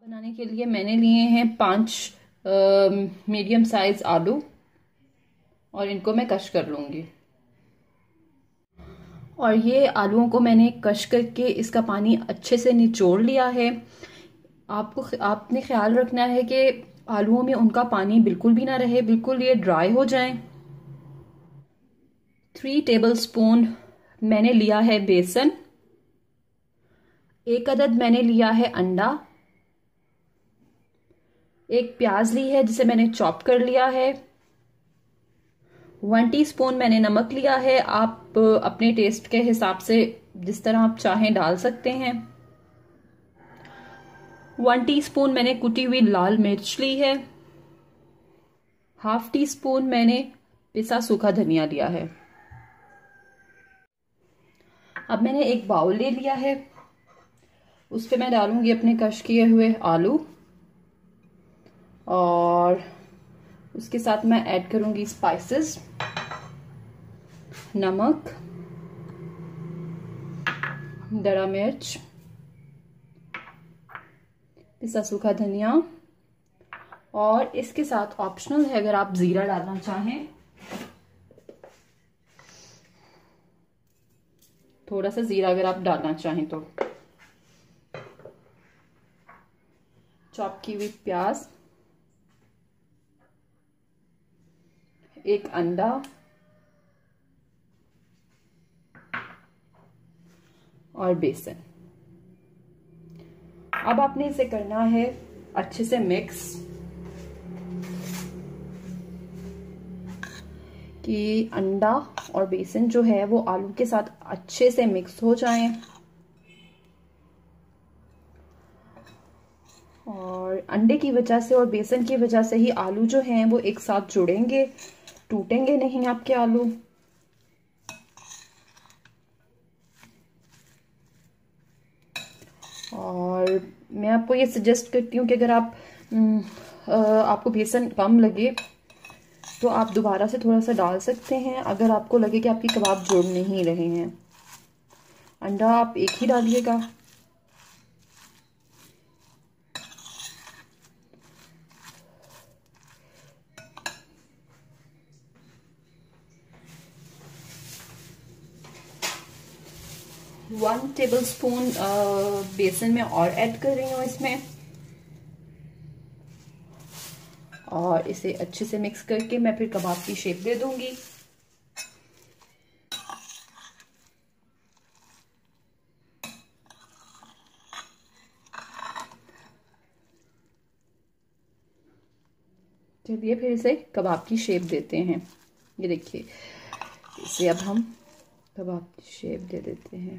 बनाने के लिए मैंने लिए हैं 5 मीडियम साइज आलू और इनको मैं कश कर लूंगी। और ये आलूओं को मैंने कश करके इसका पानी अच्छे से निचोड़ लिया है। आपने ख्याल रखना है कि आलूओं में उनका पानी बिल्कुल भी ना रहे, बिल्कुल ये ड्राई हो जाएं। 3 टेबलस्पून मैंने लिया है बेसन, 1 अदद मैंने लिया है अंडा, 1 प्याज ली है जिसे मैंने चॉप कर लिया है, 1 टीस्पून मैंने नमक लिया है। आप अपने टेस्ट के हिसाब से जिस तरह आप चाहें डाल सकते हैं। 1 टीस्पून मैंने कुटी हुई लाल मिर्च ली है। ½ टीस्पून मैंने पिसा सूखा धनिया लिया है। अब मैंने एक बाउल ले लिया है, उस पे मैं डालूंगी अपने कश किए हुए आलू और उसके साथ मैं ऐड करूंगी स्पाइसेस, नमक, दरा मिर्च, पिसा सूखा धनिया और इसके साथ ऑप्शनल है अगर आप जीरा डालना चाहें, थोड़ा सा जीरा अगर आप डालना चाहें तो। चॉप की हुई प्याज, 1 अंडा और बेसन। अब आपने इसे करना है अच्छे से मिक्स कि अंडा और बेसन जो है वो आलू के साथ अच्छे से मिक्स हो जाएं। और अंडे की वजह से और बेसन की वजह से ही आलू जो हैं वो एक साथ जुड़ेंगे, टूटेंगे नहीं आपके आलू। और मैं आपको ये सजेस्ट करती हूँ कि अगर आपको बेसन कम लगे तो आप दोबारा से थोड़ा सा डाल सकते हैं, अगर आपको लगे कि आपके कबाब जुड़ नहीं रहे हैं। अंडा आप एक ही डालिएगा। वन टेबलस्पून बेसन में और ऐड कर रही हूँ इसमें और इसे अच्छे से मिक्स करके मैं फिर कबाब की शेप दे दूंगी। चलिए फिर इसे कबाब की शेप देते हैं। ये देखिए, इसे अब हम कबाब की शेप दे देते हैं।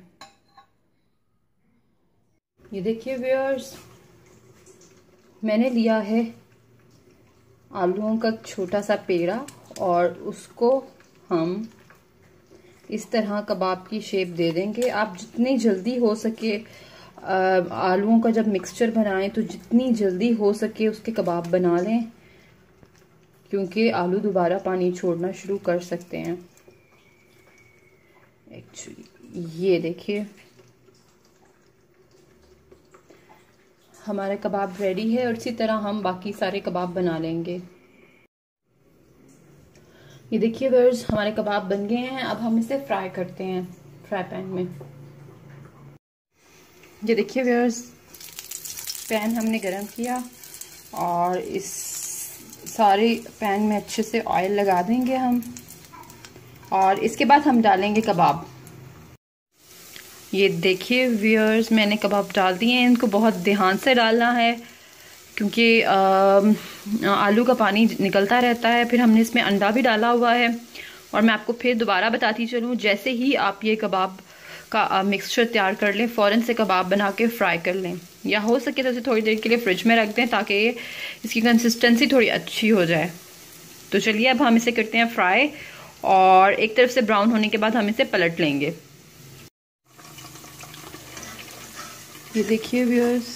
ये देखिए व्यूअर्स, मैंने लिया है आलूओं का छोटा सा पेड़ा और उसको हम इस तरह कबाब की शेप दे देंगे। आप जितनी जल्दी हो सके आलूओं का जब मिक्सचर बनाएं तो जितनी जल्दी हो सके उसके कबाब बना लें, क्योंकि आलू दोबारा पानी छोड़ना शुरू कर सकते हैं। एक्चुअली ये देखिए हमारा कबाब रेडी है और इसी तरह हम बाकी सारे कबाब बना लेंगे। ये देखिए व्यूअर्स, हमारे कबाब बन गए हैं। अब हम इसे फ्राई करते हैं फ्राई पैन में। ये देखिए व्यूअर्स, पैन हमने गरम किया और इस सारे पैन में अच्छे से ऑयल लगा देंगे हम और इसके बाद हम डालेंगे कबाब। ये देखिए व्यूअर्स, मैंने कबाब डाल दिए हैं। इनको बहुत ध्यान से डालना है क्योंकि आलू का पानी निकलता रहता है। फिर हमने इसमें अंडा भी डाला हुआ है और मैं आपको फिर दोबारा बताती चलूँ, जैसे ही आप ये कबाब का मिक्सचर तैयार कर लें फ़ौरन से कबाब बना के फ्राई कर लें, या हो सके तो इसे थोड़ी देर के लिए फ्रिज में रख दें ताकि इसकी कंसिस्टेंसी थोड़ी अच्छी हो जाए। तो चलिए अब हम इसे करते हैं फ्राई और एक तरफ से ब्राउन होने के बाद हम इसे पलट लेंगे। ये देखिए व्यूअर्स,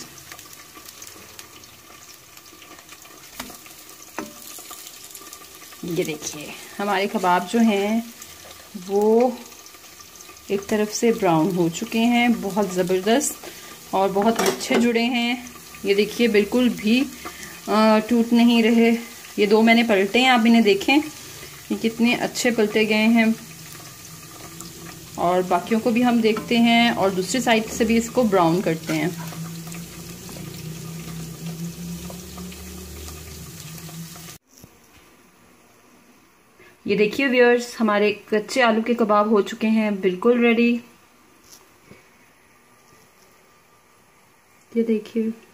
ये देखिए हमारे कबाब जो हैं वो एक तरफ से ब्राउन हो चुके हैं, बहुत ज़बरदस्त और बहुत अच्छे जुड़े हैं। ये देखिए बिल्कुल भी टूट नहीं रहे। ये 2 मैंने पलटे हैं, आप इन्हें देखें, ये कितने अच्छे पलटे गए हैं। और बाकियों को भी हम देखते हैं और दूसरी साइड से भी इसको ब्राउन करते हैं। ये देखिए व्यूअर्स, हमारे कच्चे आलू के कबाब हो चुके हैं बिल्कुल रेडी। ये देखिए।